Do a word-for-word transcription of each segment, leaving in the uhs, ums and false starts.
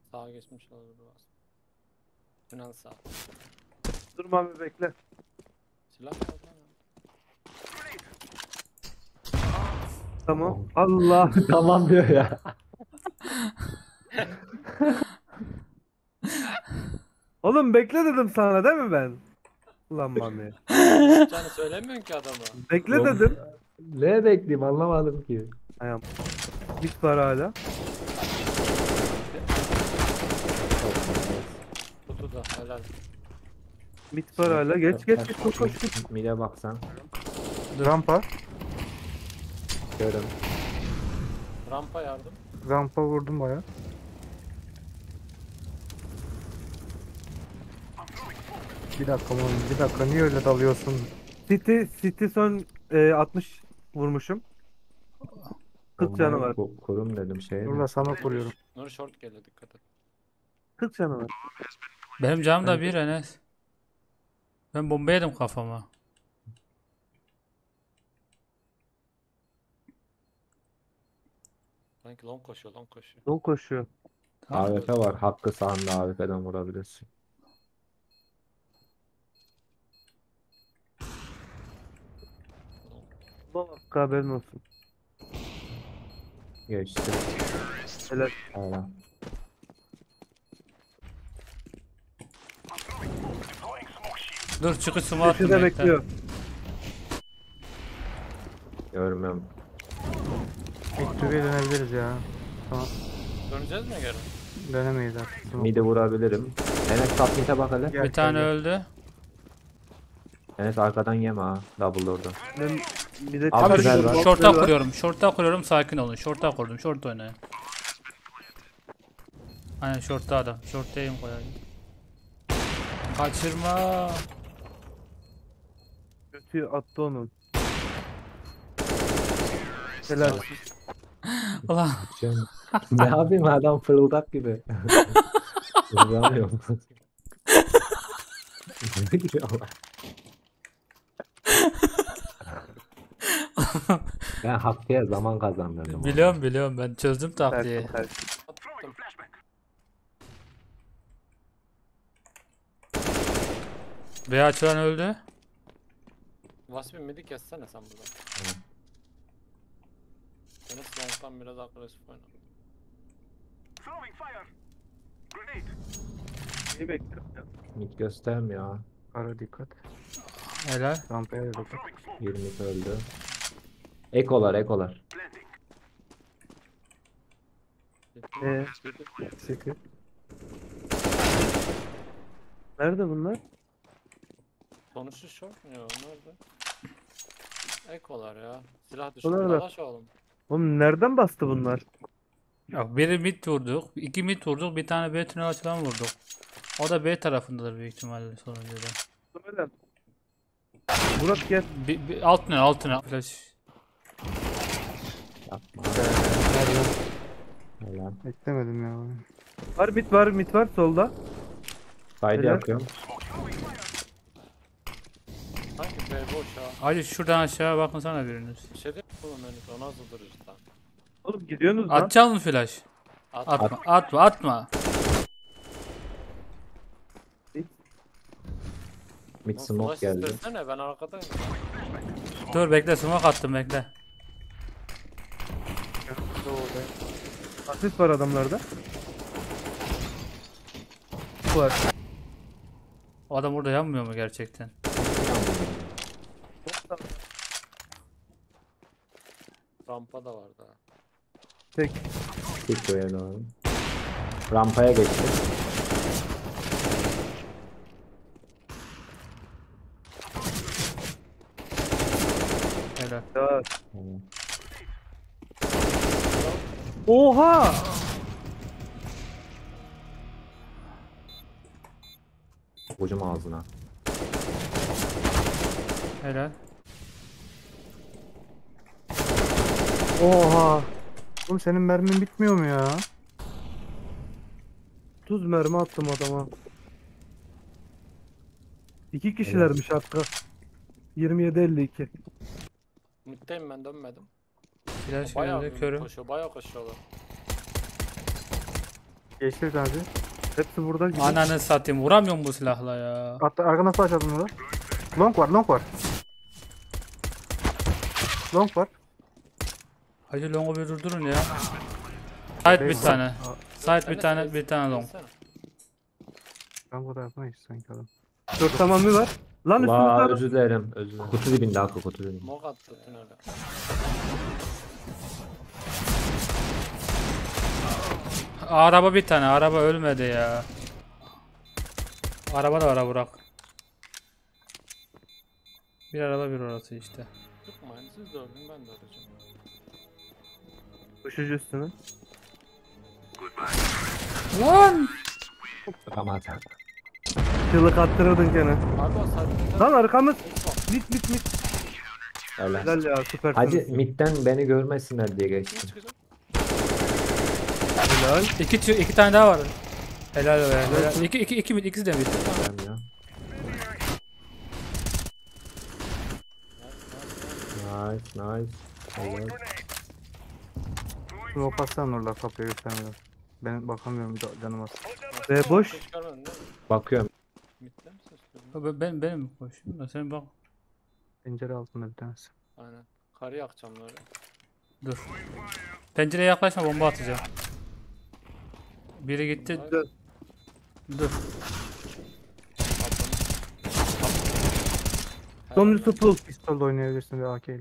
Sağa geçmiş olur biraz. Yunan sağ. Durma bir bekle. Silah var lan. Tamam. Allah. Tamam diyor ya. Oğlum bekle dedim sana değil mi ben? Ulan Mami. Ne yapacağını söylemiyorsun ki adama. Bekle dedim. Ne bekleyeyim anlamadım ki. Ayağım. Bit var hala. Kutuda helal. Bit var hala. Geç geç geç koş koş koş. Mide baksan. Rampa. Görün. Rampa yardım. Rampa vurdum baya. Bir dakika oğlum, bir dakika niye öyle dalıyorsun? City City son e, altmış vurmuşum. kırk canı var. Ku- Kurum dedim şey mi? Burada sana koruyorum. Nur short geliyor dikkat et. kırk canı var. Benim canım da bir Enes. Ben bomba yedim kafama. Sanki long koşuyor long koşuyor. Yol koşuyor. A W P var. Hakkı sağında A W P'den vurabilirsin. Allah haberin olsun. Geçti. Helal. Hala. Dur çıkış sumu attım. Köşede bekle. bekliyor. Görmüyorum. Victory'e dönebiliriz ya. Tamam. Döneceğiz mi geri? Dönemeyiz artık. Mide vurabilirim. Enes top mid'e bak hele. Gel, Bir tane gel. öldü. Enes arkadan yeme ha. Double orada. Ben bir de Abi, güzel var. Şorta kuruyorum. Şorta kuruyorum. Sakin olun. Şorta kurdum. Şort oynayın. Aynen şortta adam. Şorttayım koyayım. Kaçırma. Kötü attı onu. Helal. Ulan Canım. Ne yapayım adam fırıldak gibi. Vuramıyorum. Ne gülüyorlar? Ben Hakkı'ya zaman kazandırdım. biliyorum biliyorum ben çözdüm taktiği. Ters, ters. Attım. B açılan öldü. Vasfi midi kessene sen buradan. Tamam. Enes long'dan biraz agresif oyna. İyi bekliyorum ya. Mid göstermiyor ha. Ara dikkat. Helal. Rampaya da dikkat. yirmi öldü. Ekolar ekolar. Ee, City. nerede bunlar? Sonuçta short mu ya? Nerede? Ekolar ya. Silah Onlar düştü. da- Dalaş oğlum. Oğlum nereden bastı bunlar? Yok biri mid vurduk. iki mid vurduk. Bir tane B tünel açılan vurduk. O da B tarafındadır büyük ihtimalle sonuncuda. Muhtemelen. Burak gel. Bir, bir, alt tünel alt tünel. Flash. Yapma. Helal. Beklemedim ya. Var mit var mit var solda. Saydı Helal. yapıyorum. Hangi B boş ha? Hadi şuradan aşağı bakın sana biriniz. Bir şey değil mi oğlum Enes? O nasıl duruyor lan? Oğlum gidiyorsunuz lan. Atacak mı flash? At. Atma atma atma. Mid Lan smoke flash geldi. istesene ben arkadayım. Dur bekle smoke attım bekle. Asist var adamlarda. Var. O adam burada yanmıyor mu gerçekten? Rampa da var daha. Tek. Tek koya doğru. Rampaya geçti. Helal. Ya. Tamam. Oha! Ucum ağzına. Helal. Oha. Oğlum senin mermin bitmiyor mu ya? otuz mermi attım adama. İki kişilermiş hatta. yirmi yedi elli iki. Mid'deyim ben dönmedim. Flash Bayağı geldi bir körüm. koşuyor, bayağı koşuyorlar. Geçti bir tanesi. Hepsi burada gibi. Ananı satayım. Vuramıyorum bu silahla ya. Hatta arkadan flash attım burada. Long var, long var. Long var. Hadi longu bir durdurun ya. Sait bir Beş- tane. Aa, Sait bir Enes, tane Enes, bir tane long. gelsene. Ben burada yapmayız sanki adam. Dört tamamı var. Lan üstümüzde Vaa adam. özür dilerim. Özür dilerim. Kutu dibinde Hakkı kutu dibinde. Mok attı tünele. Araba bir tane. Araba ölmedi ya. Araba da var Burak. Bir araba bir orası işte. Tutmayın siz de öldün ben de öleceğim. Koşucu üstüne. Lan! Tamam. Çığlık attırırdın gene. Abi o sadece... Lan arkamız. Xbox. Mit mit mit. Öyle. Helal ya süpersiniz. Hacı midden beni görmesinler diye Kim geçtim. çıkacak? Helal. İki, tü- iki tane daha var. Helal be. Helal. İki, iki, iki, ikisi de bir. Ben ya. Nice nice. Helal. Smoke atsana orada kapıya göstermeden. Ben bakamıyorum ca- canım az. Ve boş. Hiç görmedin değil mi? Bakıyorum. Mitte mi ses duydun? Ben, ben benim koşuyorum da sen bak. Pencere altında bir tanesi. Aynen. Karı yakacağım böyle. Dur. Pencereye yaklaşma bomba atacağım. Biri gitti. Ay, Dur. Dur. Sonuncusu full. Pistol oynayabilirsin bir A K ile.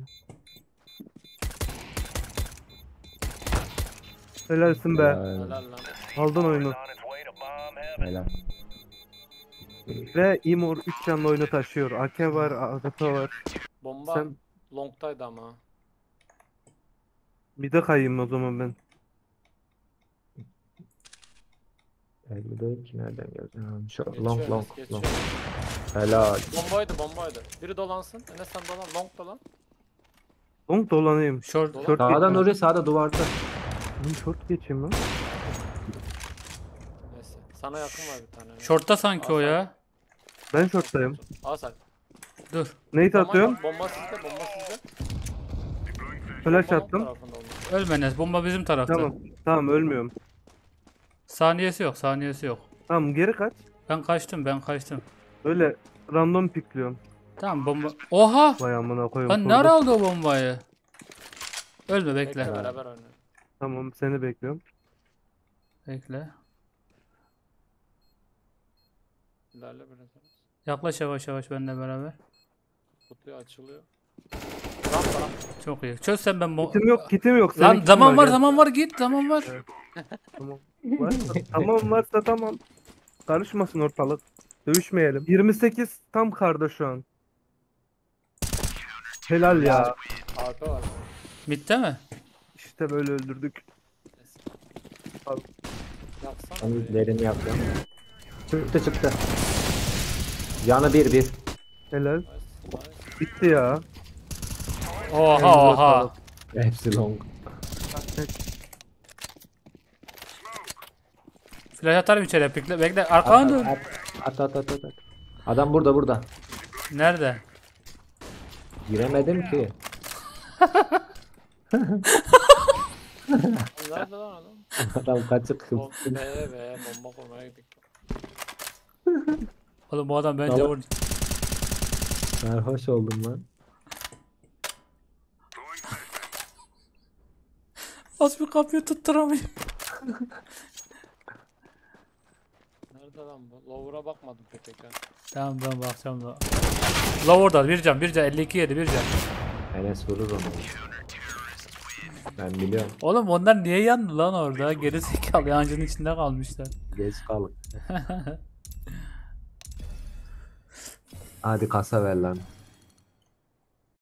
Helalsin be. Helal. Helal lan. Aldın oyunu. Helal. Ve Imor üç canlı oyunu taşıyor. A K var, A W P var. Bomba Sen long'taydı ama. mid'e kayayım o zaman ben. elli dört nereden geldi? Ha, Şu Geçiyor long Enes, long geçiyor. long. Helal. Bombaydı bombaydı. Biri dolansın. Enes sen dolan. Long dolan. Long dolanayım. Short. Dolan. Short Sağda geçeyim. Nuri sağda duvarda. Lan short geçeyim lan. Neyse. Sana yakın var bir tane. Short'ta sanki o ya. Ben short'tayım. Al sen. Dur. Nate Bomba- atıyorum. Bomba sizde bomba sizde. Flash Bomba long attım. tarafında olmalı. Ölmeniz. Bomba bizim tarafta. Tamam. Tamam ölmüyorum. Saniyesi yok. Saniyesi yok. Tamam geri kaç. Ben kaçtım. Ben kaçtım. Öyle random pikliyorum. Tamam bomba. Oha! Vay amına koyayım. Lan kurdu. nerede aldı o bombayı? Ölme Bekle bekle. beraber oynayalım. Tamam seni bekliyorum. Bekle. İlerle biraz. Yaklaş yavaş yavaş benimle beraber. Kutuyu açılıyor. Rampa rampa. Çok iyi. Çöz sen ben bo- Kitim yok, kitim yok. Lan Senin zaman kitin var gel. zaman var git zaman var. Tamam. Varsa, tamam varsa tamam. Karışmasın ortalık. Dövüşmeyelim. yirmi sekiz tam karda şu an. Helal ya. Arka var. Bitti mi? İşte böyle öldürdük. Neyse. Yaksana. Ben be. derini yapıyorum. Çıktı çıktı. Yanı bir bir. Helal. Nice, nice. Bitti ya. Oha oha. Hepsi long. Flash atarım içeri bekle bekle arkana dön. At at at at. at. Adam burada burada. Nerede? Giremedim ki. Nerede lan adam? Adam kaçık. Bom be be bomba koymaya gittik. Oğlum bu adam bence Tamam. vur. Sarhoş oldum lan. Az bir kapıyı tutturamıyor. Nerede lan bu? Lower'a bakmadım pek ha. Tamam ben bakacağım da. Lower'da bir can bir can elli iki yedi bir can. Enes vurur onu. Ben biliyorum. Oğlum onlar niye yandı lan orada? Geri zekalı yancının içinde kalmışlar. Geç kalın. Hadi kasa ver lan.